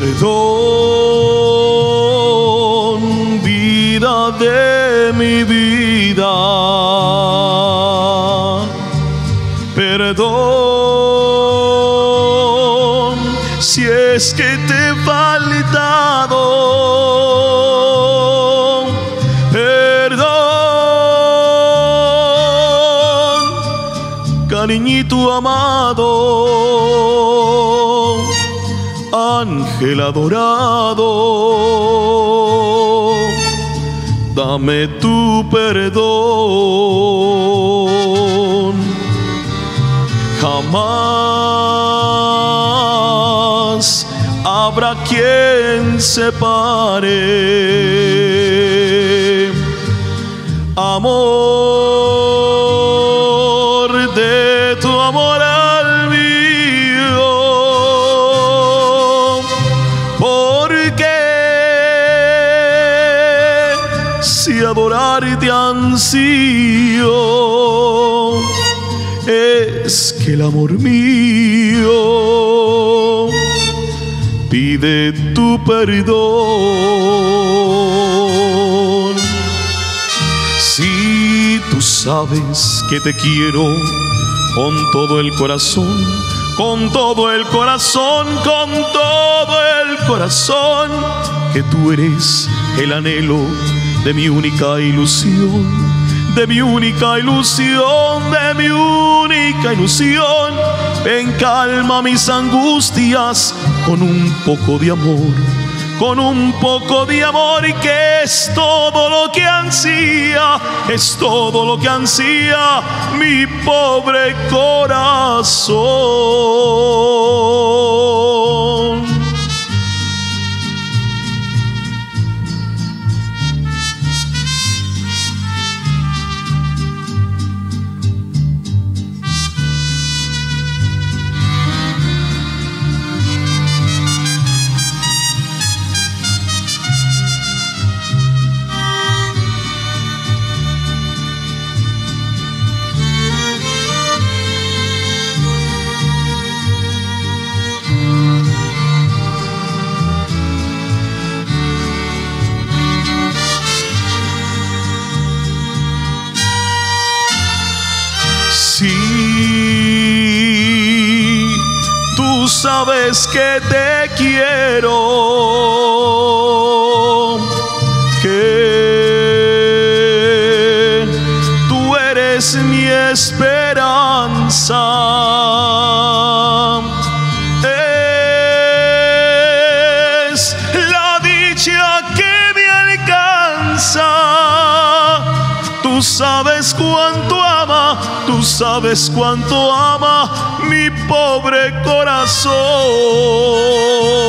Perdón, vida de mi vida. Perdón si es que te he faltado. Perdón, cariñito amado, ángel adorado, dame tu perdón. Jamás habrá quien separe amor de tu amor al mío, porque si adorarte ansío es que el amor mío pide tu perdón. Si tú sabes que te quiero con todo el corazón, con todo el corazón, con todo el corazón, que tú eres el anhelo de mi única ilusión, de mi única ilusión, de mi única ilusión. Ven, calma mis angustias con un poco de amor, con un poco de amor, y que es todo lo que ansía, es todo lo que ansía mi pobre corazón. Si tú sabes que te quiero, que tú eres mi esperanza, es la dicha que me alcanza. Tú sabes cuánto ama, tú sabes cuánto ama mi pobre corazón.